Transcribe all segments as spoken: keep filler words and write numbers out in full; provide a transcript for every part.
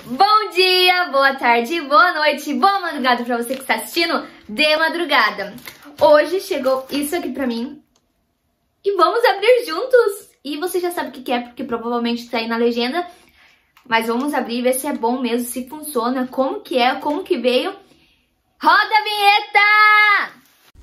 Bom dia, boa tarde, boa noite, boa madrugada pra você que está assistindo de madrugada. Hoje chegou isso aqui pra mim e vamos abrir juntos. E você já sabe o que é, porque provavelmente tá aí na legenda. Mas vamos abrir e ver se é bom mesmo, se funciona, como que é, como que veio. Roda a vinheta!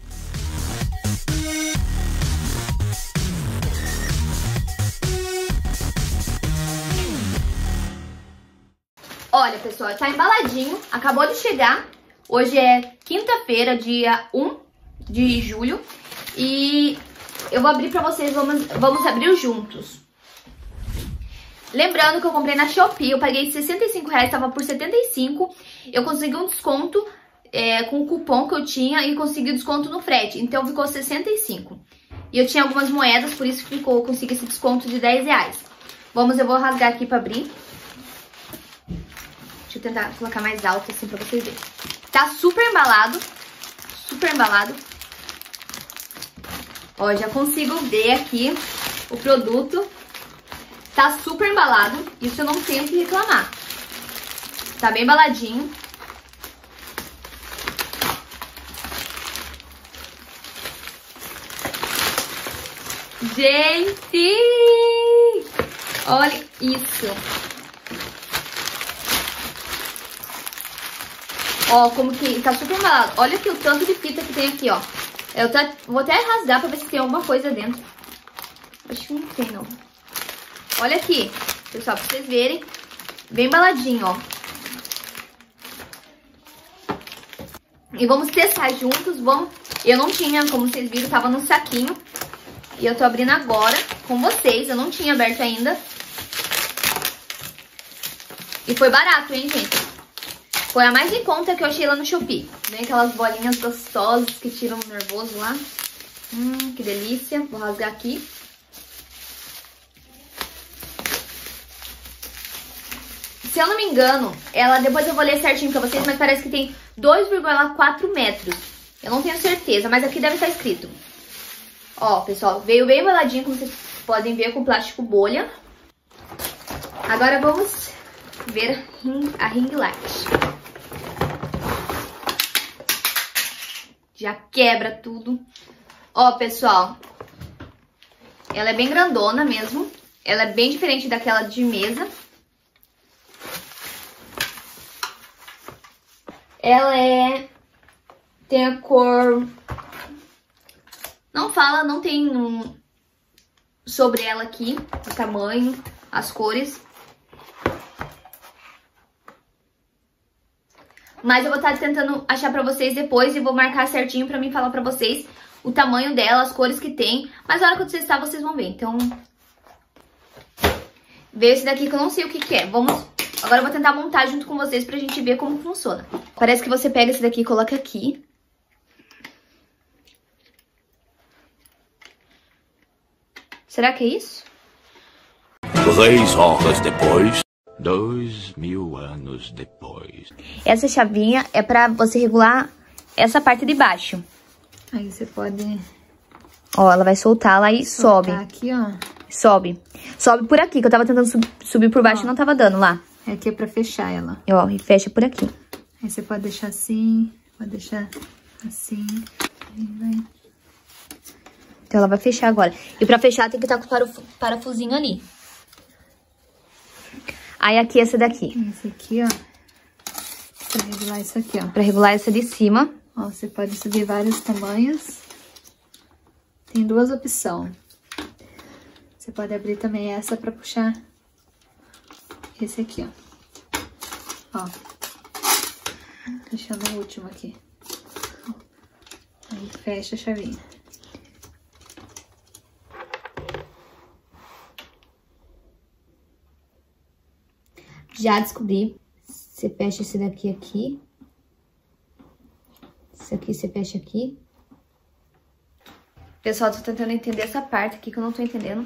Olha, pessoal, tá embaladinho, acabou de chegar. Hoje é quinta-feira, dia um de julho. E eu vou abrir pra vocês, vamos, vamos abrir juntos. Lembrando que eu comprei na Shopee, eu paguei sessenta e cinco reais, tava por setenta e cinco. Eu consegui um desconto é, com o cupom que eu tinha e consegui desconto no frete. Então ficou sessenta e cinco. E eu tinha algumas moedas, por isso que ficou, eu consegui esse desconto de dez reais. Vamos, eu vou rasgar aqui pra abrir. Deixa eu tentar colocar mais alto assim pra vocês verem. Tá super embalado. Super embalado. Ó, já consigo ver aqui o produto. Tá super embalado. Isso eu não tenho que reclamar. Tá bem embaladinho. Gente! Olha isso. Ó, como que tá super embalado. Olha aqui o tanto de fita que tem aqui, ó. Eu tá, vou até rasgar pra ver se tem alguma coisa dentro. Acho que não tem, não. Olha aqui, pessoal, pra vocês verem. Bem embaladinho, ó. E vamos testar juntos, vamos... Eu não tinha, como vocês viram, tava no saquinho. E eu tô abrindo agora com vocês. Eu não tinha aberto ainda. E foi barato, hein, gente? Foi a mais em conta que eu achei lá no Shopee. Vem aquelas bolinhas gostosas que tiram o nervoso lá. Hum, que delícia. Vou rasgar aqui. Se eu não me engano, ela, depois eu vou ler certinho pra vocês, mas parece que tem dois vírgula quatro metros. Eu não tenho certeza, mas aqui deve estar escrito. Ó, pessoal, veio bem embaladinho, como vocês podem ver, com plástico bolha. Agora vamos ver a ring light. Já quebra tudo. Ó, pessoal, ela é bem grandona mesmo. Ela é bem diferente daquela de mesa. Ela é... tem a cor... Não fala, não tem um... sobre ela aqui, o tamanho, as cores. Mas eu vou estar tentando achar pra vocês depois e vou marcar certinho pra mim falar pra vocês o tamanho dela, as cores que tem. Mas na hora que eu testar, vocês vão ver. Então, veio esse daqui que eu não sei o que que é. Vamos... Agora eu vou tentar montar junto com vocês pra gente ver como funciona. Parece que você pega esse daqui e coloca aqui. Será que é isso? Três horas depois... Dois mil anos depois. Essa chavinha é pra você regular essa parte de baixo. Aí você pode... Ó, ela vai soltar lá e sobe. Aqui, ó. Sobe. Sobe por aqui, que eu tava tentando sub subir por baixo e não tava dando lá. Aqui é pra fechar ela. Ó, e fecha por aqui. Aí você pode deixar assim, pode deixar assim. Aí vai... Então ela vai fechar agora. E pra fechar tem que estar com o paraf parafusinho ali. Aí aqui essa daqui. Esse aqui, ó. Pra regular isso aqui, ó. Pra regular essa de cima. Ó, você pode subir vários tamanhos. Tem duas opções. Você pode abrir também essa pra puxar esse aqui, ó. Ó. Deixando o último aqui. Ó. Aí fecha a chavinha. Já descobri. Você fecha esse daqui aqui. Esse aqui você fecha aqui. Pessoal, tô tentando entender essa parte aqui que eu não tô entendendo.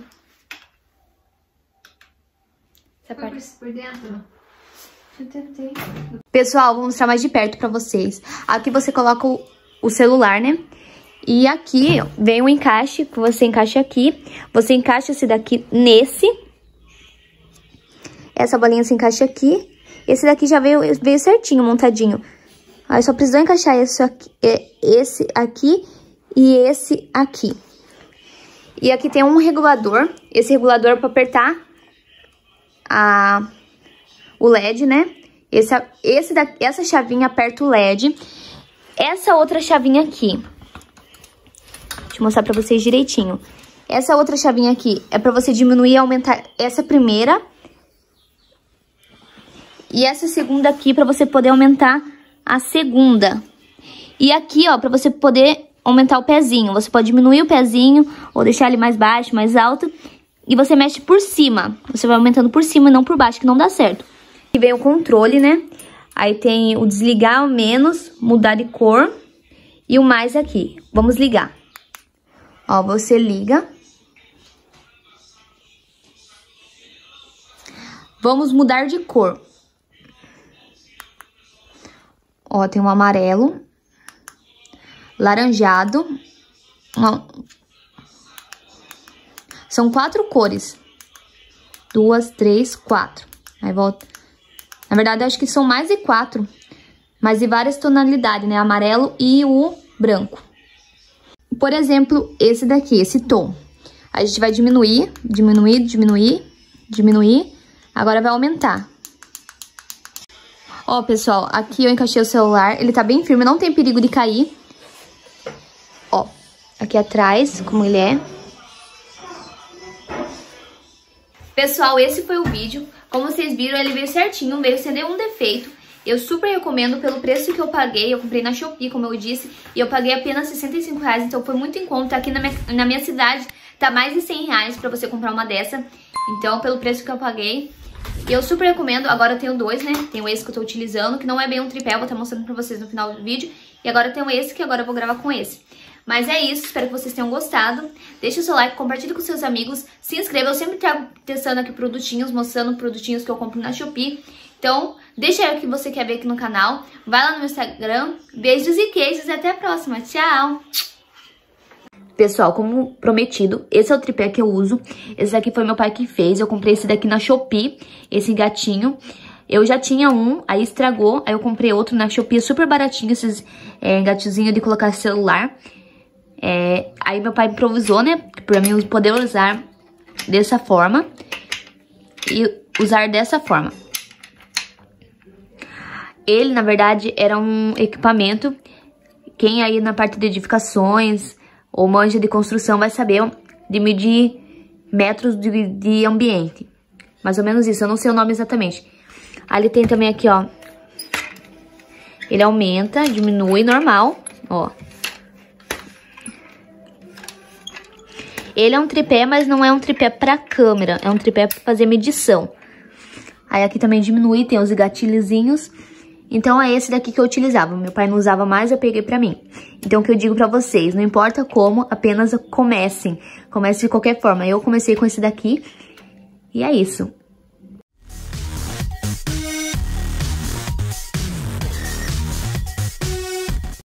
Essa parte por dentro. Eu tentei. Pessoal, vou mostrar mais de perto pra vocês. Aqui você coloca o, o celular, né? E aqui vem um encaixe que você encaixa aqui. Você encaixa esse daqui nesse. Essa bolinha se encaixa aqui. Esse daqui já veio, veio certinho, montadinho. Aí só precisou encaixar esse aqui, esse aqui e esse aqui. E aqui tem um regulador. Esse regulador é pra apertar a, o L E D, né? Esse, esse da, essa chavinha aperta o L E D. Essa outra chavinha aqui, deixa eu mostrar pra vocês direitinho. Essa outra chavinha aqui é pra você diminuir e aumentar essa primeira. E essa segunda aqui pra você poder aumentar a segunda. E aqui, ó, pra você poder aumentar o pezinho. Você pode diminuir o pezinho ou deixar ele mais baixo, mais alto. E você mexe por cima. Você vai aumentando por cima e não por baixo, que não dá certo. Aqui vem o controle, né? Aí tem o desligar, o menos, mudar de cor e o mais aqui. Vamos ligar. Ó, você liga. Vamos mudar de cor. Ó, tem um amarelo, laranjado. Ó. São quatro cores. Duas, três, quatro. Aí volta. Na verdade, acho que são mais de quatro. Mas de várias tonalidades, né? Amarelo e o branco. Por exemplo, esse daqui, esse tom. A gente vai diminuir, diminuir, diminuir, diminuir. Agora vai aumentar. Ó, pessoal, aqui eu encaixei o celular. Ele tá bem firme, não tem perigo de cair. Ó, aqui atrás, como ele é. Pessoal, esse foi o vídeo. Como vocês viram, ele veio certinho, veio sem nenhum defeito. Eu super recomendo pelo preço que eu paguei. Eu comprei na Shopee, como eu disse, e eu paguei apenas sessenta e cinco reais, então foi muito em conta. Aqui na minha, na minha cidade tá mais de cem reais pra você comprar uma dessa. Então, pelo preço que eu paguei, eu super recomendo. Agora eu tenho dois, né? Tenho esse que eu tô utilizando, que não é bem um tripé, eu vou estar mostrando pra vocês no final do vídeo. E agora eu tenho esse, que agora eu vou gravar com esse. Mas é isso, espero que vocês tenham gostado. Deixa o seu like, compartilhe com seus amigos, se inscreva. Eu sempre trago testando aqui produtinhos, mostrando produtinhos que eu compro na Shopee. Então, deixa aí o que você quer ver aqui no canal. Vai lá no meu Instagram. Beijos e queijos e até a próxima. Tchau! Pessoal, como prometido, esse é o tripé que eu uso. Esse daqui foi meu pai que fez. Eu comprei esse daqui na Shopee, esse gatinho. Eu já tinha um, aí estragou. Aí eu comprei outro na Shopee, super baratinho, esses é, gatinhos de colocar celular. É, aí meu pai improvisou, né, pra mim poder usar dessa forma e usar dessa forma. Ele, na verdade, era um equipamento. Quem aí na parte de edificações ou manja de construção vai saber de medir metros de, de ambiente. Mais ou menos isso, eu não sei o nome exatamente. Aí ele tem também aqui, ó. Ele aumenta, diminui, normal, ó. Ele é um tripé, mas não é um tripé pra câmera. É um tripé pra fazer medição. Aí aqui também diminui, tem os gatilhozinhos. Então é esse daqui que eu utilizava. Meu pai não usava mais, eu peguei pra mim. Então o que eu digo pra vocês, não importa como, apenas comecem. Comece de qualquer forma. Eu comecei com esse daqui. E é isso.